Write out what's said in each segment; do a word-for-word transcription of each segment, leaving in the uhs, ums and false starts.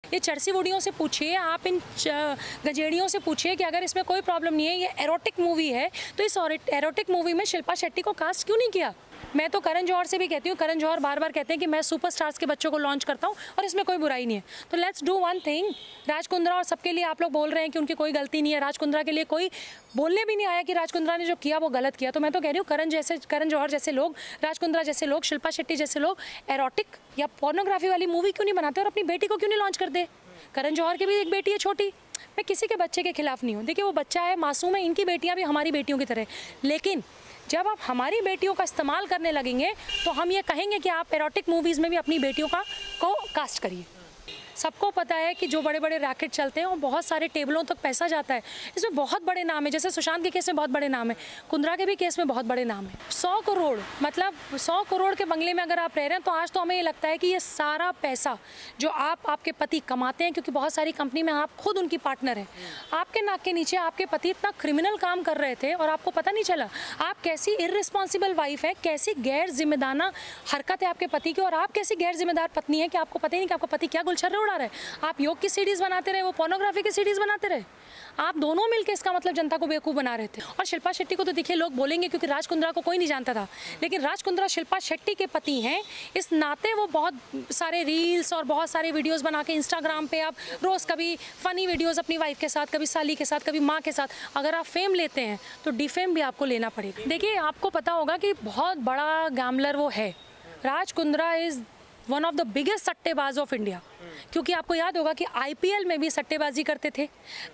ये चरसी बूढ़ियों से पूछिए, आप इन गजेड़ियों से पूछिए कि अगर इसमें कोई प्रॉब्लम नहीं है, ये एरोटिक मूवी है, तो इस एरोटिक मूवी में शिल्पा शेट्टी को कास्ट क्यों नहीं किया। मैं तो करण जौहर से भी कहती हूँ, करण जौहर बार बार कहते हैं कि मैं सुपरस्टार्स के बच्चों को लॉन्च करता हूँ और इसमें कोई बुराई नहीं है। तो let's do one thing. Raj Kundra और सबके लिए आप लोग बोल रहे हैं कि उनकी कोई गलती नहीं है, राज कुंद्रा के लिए कोई बोलने भी नहीं आया कि राज कुंद्रा ने जो किया वो गलत किया। तो मैं तो कह रही हूँ करण जैसे करण जौहर जैसे लोग, राज कुंद्रा जैसे लोग, शिल्पा शेट्टी जैसे लोग एरोटिक या पोर्नोग्राफी वाली मूवी क्यों नहीं बनाते और अपनी बेटी को क्यों नहीं लॉन्च करते। करण जौहर की भी एक बेटी है छोटी, मैं किसी के बच्चे के खिलाफ नहीं हूँ। देखिए वो बच्चा है, मासूम है, इनकी बेटियाँ भी हमारी बेटियों की तरह, लेकिन जब आप हमारी बेटियों का इस्तेमाल करने लगेंगे तो हम ये कहेंगे कि आप एरोटिक मूवीज़ में भी अपनी बेटियों का को कास्ट करिए। सबको पता है कि जो बड़े बड़े रैकेट चलते हैं और बहुत सारे टेबलों तक पैसा जाता है, इसमें बहुत बड़े नाम है। जैसे सुशांत के केस में बहुत बड़े नाम है, कुंद्रा के भी केस में बहुत बड़े नाम है। सौ करोड़ मतलब सौ करोड़ के बंगले में अगर आप रह रहे हैं तो आज तो हमें ये लगता है कि ये सारा पैसा जो आप आपके पति कमाते हैं, क्योंकि बहुत सारी कंपनी में आप खुद उनकी पार्टनर हैं, आपके नाक के नीचे आपके पति इतना क्रिमिनल काम कर रहे थे और आपको पता नहीं चला। आप कैसी इररिस्पॉन्सिबल वाइफ है, कैसी गैर जिम्मेदाराना हरकत है आपके पति की, और आप कैसी गैर जिम्मेदार पत्नी है कि आपको पता ही नहीं कि आपका पति क्या गुलछर्रे उड़ा रहा है। आप योग की सीरीज बनाते रहे, वो पोर्नोग्राफी की सीरीज बनाते रहे। आप दोनों मिलकर इसका मतलब जनता को बेवकूफ़ बना रहे थे। और शिल्पा शेट्टी को तो देखिए लोग बोलेंगे क्योंकि राज कुंद्रा को कोई नहीं जानता था, लेकिन राज कुंद्रा शिल्पा शेट्टी के पति हैं, इस नाते वो बहुत सारे रील्स और बहुत सारे वीडियोस बना के इंस्टाग्राम पे आप रोज़ कभी फ़नी वीडियोस अपनी वाइफ के साथ, कभी साली के साथ, कभी माँ के साथ, अगर आप फेम लेते हैं तो डिफेम भी आपको लेना पड़ेगा। देखिए आपको पता होगा कि बहुत बड़ा गैम्बलर वो है। Raj Kundra is one of the biggest सट्टेबाज ऑफ इंडिया, क्योंकि आपको याद होगा कि आईपीएल में भी सट्टेबाजी करते थे।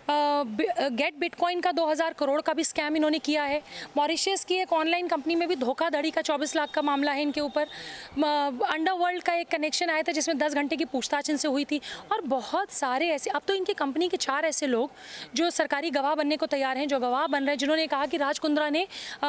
गेट बिटकॉइन का दो हज़ार करोड़ का भी स्कैम इन्होंने किया है। मॉरिशस की एक ऑनलाइन कंपनी में भी धोखाधड़ी का चौबीस लाख का मामला है इनके ऊपर। अंडरवर्ल्ड का एक कनेक्शन आया था जिसमें दस घंटे की पूछताछ इनसे हुई थी। और बहुत सारे ऐसे, अब तो इनकी कंपनी के चार ऐसे लोग जो सरकारी गवाह बनने को तैयार हैं, जो गवाह बन रहे हैं, जिन्होंने कहा कि राज कुंद्रा ने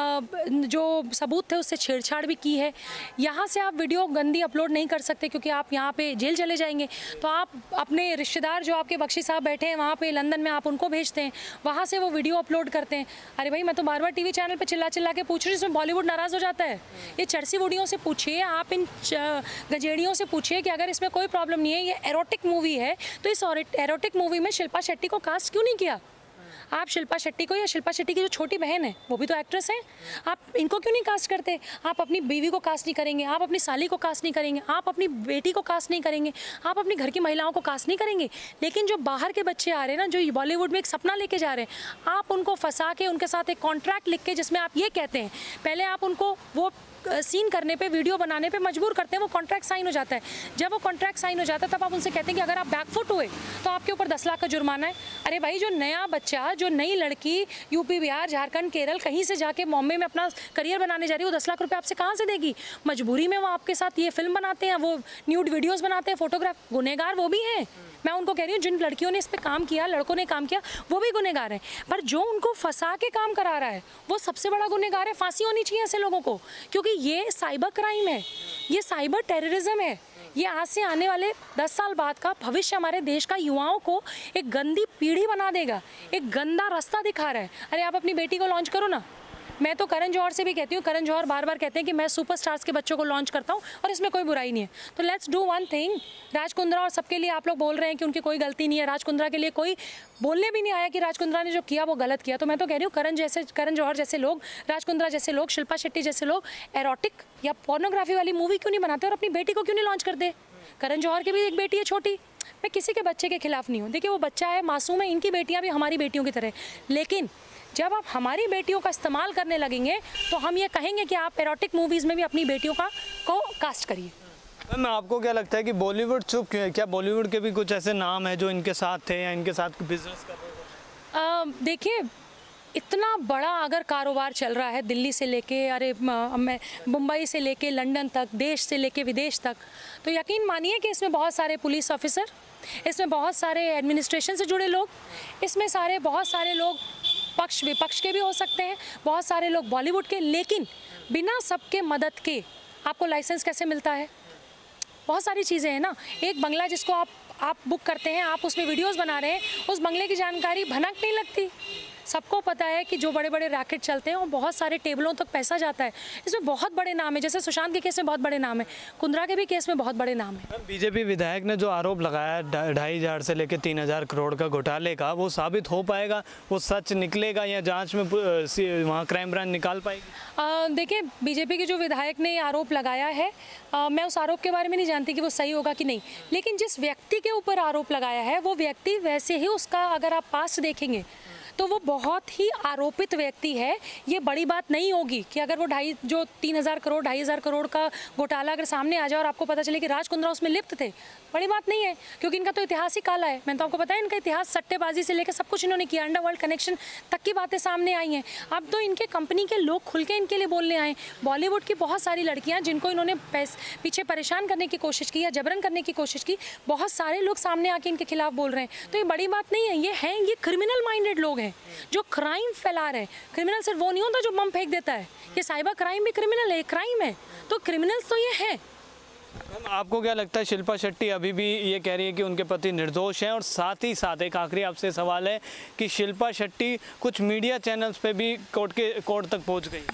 जो सबूत थे उससे छेड़छाड़ भी की है। यहाँ से आप वीडियो गंदी अपलोड नहीं कर सकते क्योंकि आप यहाँ पे जेल चले जाएंगे। तो आप अपने रिश्तेदार जो आपके बख्शी साहब बैठे हैं वहाँ पे लंदन में, आप उनको भेजते हैं, वहाँ से वो वीडियो अपलोड करते हैं। अरे भाई मैं तो बार बार टीवी चैनल पे चिल्ला चिल्ला के पूछ रही हूँ, इसमें बॉलीवुड नाराज़ हो जाता है। ये चरसी बूढ़ियों से पूछिए, आप इन गजेड़ियों से पूछिए कि अगर इसमें कोई प्रॉब्लम नहीं है, ये एरोटिक मूवी है, तो इस एरोटिक मूवी में शिल्पा शेट्टी को कास्ट क्यों नहीं किया। आप शिल्पा शेट्टी को, या शिल्पा शेट्टी की जो छोटी बहन है वो भी तो एक्ट्रेस है, आप इनको क्यों नहीं कास्ट करते। आप अपनी बीवी को कास्ट नहीं करेंगे, आप अपनी साली को कास्ट नहीं करेंगे, आप अपनी बेटी को कास्ट नहीं करेंगे, आप अपनी घर की महिलाओं को कास्ट नहीं करेंगे, लेकिन जो बाहर के बच्चे आ रहे हैं ना, जो बॉलीवुड में एक सपना लेके जा रहे हैं, आप उनको फंसा के उनके साथ एक कॉन्ट्रैक्ट लिख के जिसमें आप ये कहते हैं, पहले आप उनको वो सीन करने पे, वीडियो बनाने पे मजबूर करते हैं, वो कॉन्ट्रैक्ट साइन हो जाता है। जब वो कॉन्ट्रैक्ट साइन हो जाता है तब आप उनसे कहते हैं कि अगर आप बैकफुट हुए तो आपके ऊपर दस लाख का जुर्माना है। अरे भाई जो नया बच्चा, जो नई लड़की यूपी, बिहार, झारखंड, केरल कहीं से जाके बॉम्बे में अपना करियर बनाने जा रही है, वो दस लाख रुपये आपसे कहाँ से देगी। मजबूरी में वो आपके साथ ये फिल्म बनाते हैं, वो न्यूड वीडियोज़ बनाते हैं, फोटोग्राफ। गुनहगार वो भी हैं। मैं उनको कह रही हूँ जिन लड़कियों ने इस पर काम किया, लड़कों ने काम किया, वो भी गुनहगार हैं, पर जो उनको फंसा के काम करा रहा है वो सबसे बड़ा गुनहगार है। फांसी होनी चाहिए ऐसे लोगों को, क्योंकि ये साइबर क्राइम है, ये साइबर टेररिज्म है। ये आज से आने वाले दस साल बाद का भविष्य हमारे देश का युवाओं को एक गंदी पीढ़ी बना देगा, एक गंदा रास्ता दिखा रहा है। अरे आप अपनी बेटी को लॉन्च करो ना। मैं तो करण जौहर से भी कहती हूँ, करण जौहर बार बार कहते हैं कि मैं सुपरस्टार्स के बच्चों को लॉन्च करता हूँ और इसमें कोई बुराई नहीं है। तो let's do one thing. Raj Kundra और सबके लिए आप लोग बोल रहे हैं कि उनकी कोई गलती नहीं है, राज कुंद्रा के लिए कोई बोलने भी नहीं आया कि राज कुंद्रा ने जो किया वो गलत किया। तो मैं तो कह रही हूँ करण जैसे करण जौहर जैसे लोग, राज कुंद्रा जैसे लोग, शिल्पा शेट्टी जैसे लोग एरोटिक या पोर्नोग्राफी वाली मूवी क्यों नहीं बनाते और अपनी बेटी को क्यों नहीं लॉन्च करते। करण जौहर की भी एक बेटी है छोटी, मैं किसी के बच्चे के खिलाफ नहीं हूँ। देखिए वो बच्चा है, मासूम है, इनकी बेटियाँ भी हमारी बेटियों की तरह, लेकिन जब आप हमारी बेटियों का इस्तेमाल करने लगेंगे तो हम ये कहेंगे कि आप एरोटिक मूवीज़ में भी अपनी बेटियों का को कास्ट करिए। मैम आपको क्या लगता है कि बॉलीवुड चुप क्यों है? क्या बॉलीवुड के भी कुछ ऐसे नाम है जो इनके साथ थे या इनके साथ बिजनेस कर रहे थे? देखिए इतना बड़ा अगर कारोबार चल रहा है, दिल्ली से लेके, अरे मैं मुंबई से लेके लंदन तक, देश से लेके विदेश तक, तो यकीन मानिए कि इसमें बहुत सारे पुलिस ऑफिसर, इसमें बहुत सारे एडमिनिस्ट्रेशन से जुड़े लोग, इसमें सारे बहुत सारे लोग पक्ष विपक्ष के भी हो सकते हैं, बहुत सारे लोग बॉलीवुड के, लेकिन बिना सबके मदद के आपको लाइसेंस कैसे मिलता है। बहुत सारी चीज़ें हैं ना। एक बंगला जिसको आप आप बुक करते हैं, आप उसमें वीडियोस बना रहे हैं, उस बंगले की जानकारी भनक नहीं लगती। सबको पता है कि जो बड़े बड़े रैकेट चलते हैं और बहुत सारे टेबलों तक पैसा जाता है, इसमें बहुत बड़े नाम है। जैसे सुशांत के केस में बहुत बड़े नाम है, कुंद्रा के भी केस में बहुत बड़े नाम है। बीजेपी विधायक ने जो आरोप लगाया ढाई हजार से लेकर तीन हजार करोड़ का घोटाले का, वो साबित हो पाएगा, वो सच निकलेगा या जांच में वहाँ क्राइम ब्रांच निकाल पाएगी? देखिए, बीजेपी के जो विधायक ने आरोप लगाया है, आ, मैं उस आरोप के बारे में नहीं जानती कि वो सही होगा कि नहीं, लेकिन जिस व्यक्ति के ऊपर आरोप लगाया है वो व्यक्ति वैसे ही, उसका अगर आप पास्ट देखेंगे तो वो बहुत ही आरोपित व्यक्ति है। ये बड़ी बात नहीं होगी कि अगर वो ढाई जो तीन हज़ार करोड़ ढाई हज़ार करोड़ का घोटाला अगर सामने आ जाए और आपको पता चले कि राज कुंद्रा उसमें लिप्त थे, बड़ी बात नहीं है, क्योंकि इनका तो इतिहास ही काला है। मैंने तो आपको बताया, इनका इतिहास सट्टेबाजी से लेकर सब कुछ इन्होंने किया, अंडरवर्ल्ड कनेक्शन तक की बातें सामने आई हैं। अब तो इनके कंपनी के लोग खुल के इनके लिए बोलने आए। बॉलीवुड की बहुत सारी लड़कियाँ जिनको इन्होंने पीछे परेशान करने की कोशिश की या जबरन करने की कोशिश की, बहुत सारे लोग सामने आके इनके खिलाफ बोल रहे हैं। तो ये बड़ी बात नहीं है, ये हैं ये क्रिमिनल माइंडेड लोग हैं जो क्राइम फैला रहे हैं। क्रिमिनल सिर्फ वो नहीं होता जो बम फेंक देता है, ये साइबर क्राइम भी क्रिमिनल है, क्राइम है। तो क्रिमिनल्स तो ये हैं। मैम, आपको क्या लगता है शिल्पा शेट्टी अभी भी ये कह रही है कि उनके पति निर्दोष हैं? और साथ ही साथ एक आखिरी आपसे सवाल है कि शिल्पा शेट्टी कुछ मीडिया चैनल्स पे भी कोर्ट के कोर्ट तक पहुंच गई।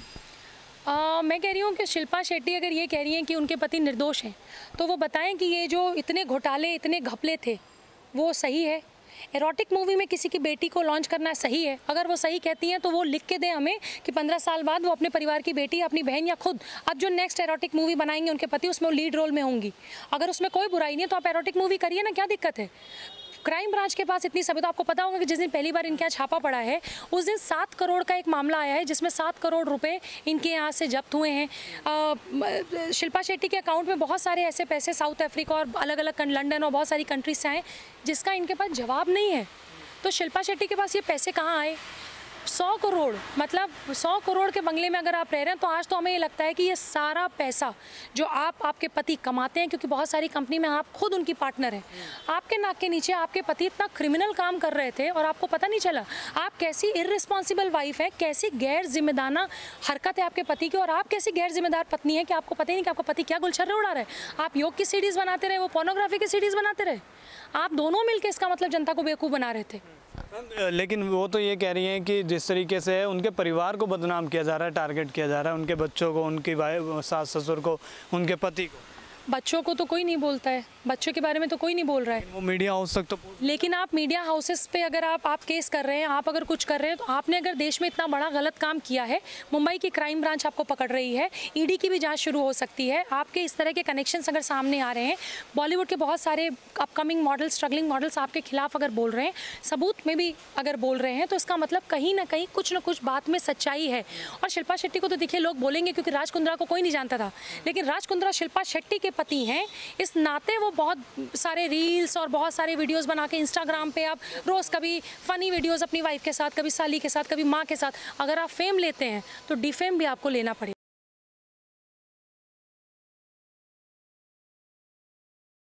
आ, मैं कह रही हूँ कि शिल्पा शेट्टी अगर ये कह रही हैं कि उनके पति निर्दोष हैं, तो वो बताएं कि ये जो इतने घोटाले इतने घपले थे वो सही है? एरोटिक मूवी में किसी की बेटी को लॉन्च करना सही है? अगर वो सही कहती हैं तो वो लिख के दें हमें कि पंद्रह साल बाद वो अपने परिवार की बेटी, अपनी बहन या खुद अब जो नेक्स्ट एरोटिक मूवी बनाएंगे उनके पति, उसमें वो लीड रोल में होंगी। अगर उसमें कोई बुराई नहीं है तो आप एरोटिक मूवी करिए ना, क्या दिक्कत है? क्राइम ब्रांच के पास इतनी सभी, तो आपको पता होगा कि जिस दिन पहली बार इनके यहाँ छापा पड़ा है उस दिन सात करोड़ का एक मामला आया है जिसमें सात करोड़ रुपए इनके यहाँ से जब्त हुए हैं। आ, शिल्पा शेट्टी के अकाउंट में बहुत सारे ऐसे पैसे साउथ अफ्रीका और अलग अलग लंदन और बहुत सारी कंट्रीज से आए जिसका इनके पास जवाब नहीं है। तो शिल्पा शेट्टी के पास ये पैसे कहाँ आए? सौ करोड़, मतलब सौ करोड़ के बंगले में अगर आप रह रहे हैं तो आज तो हमें ये लगता है कि ये सारा पैसा जो आप आपके पति कमाते हैं, क्योंकि बहुत सारी कंपनी में आप खुद उनकी पार्टनर हैं, आपके नाक के नीचे आपके पति इतना क्रिमिनल काम कर रहे थे और आपको पता नहीं चला। आप कैसी इररिस्पॉन्सिबल वाइफ है, कैसी गैर जिम्मेदाराना हरकत है आपके पति की, और आप कैसी गैर जिम्मेदार पत्नी है कि आपको पता ही नहीं कि आपका पति क्या गुलछर्रे उड़ा रहा है। आप योग की सीडीज़ बनाते रहे, वो पोर्नोग्राफी की सीडीज़ बनाते रहे, आप दोनों मिलकर इसका मतलब जनता को बेवकूफ़ बना रहे थे। लेकिन वो तो ये कह रही हैं कि जिस तरीके से उनके परिवार को बदनाम किया जा रहा है, टारगेट किया जा रहा है, उनके बच्चों को, उनकी सास ससुर को, उनके पति को। बच्चों को तो कोई नहीं बोलता है, बच्चों के बारे में तो कोई नहीं बोल रहा है। वो मीडिया हाउस तक तो, लेकिन आप मीडिया हाउसेस पे अगर आप आप केस कर रहे हैं, आप अगर कुछ कर रहे हैं, तो आपने अगर देश में इतना बड़ा गलत काम किया है, मुंबई की क्राइम ब्रांच आपको पकड़ रही है, ईडी की भी जांच शुरू हो सकती है। आपके इस तरह के कनेक्शंस अगर सामने आ रहे हैं, बॉलीवुड के बहुत सारे अपकमिंग मॉडल्स, स्ट्रगलिंग मॉडल्स आपके खिलाफ अगर बोल रहे हैं, सबूत में भी अगर बोल रहे हैं, तो इसका मतलब कहीं ना कहीं कुछ ना कुछ बात में सच्चाई है। और शिल्पा शेट्टी को तो देखिए लोग बोलेंगे क्योंकि राज कुंद्रा को कोई नहीं जानता था, लेकिन राज कुंद्रा शिल्पा शेट्टी के पति हैं, इस नाते वो बहुत सारे रील्स और बहुत सारे वीडियोस बना के इंस्टाग्राम पे आप रोज़ कभी फ़नी वीडियोस अपनी वाइफ के साथ, कभी साली के साथ, कभी माँ के साथ, अगर आप फेम लेते हैं तो डिफेम भी आपको लेना पड़ेगा।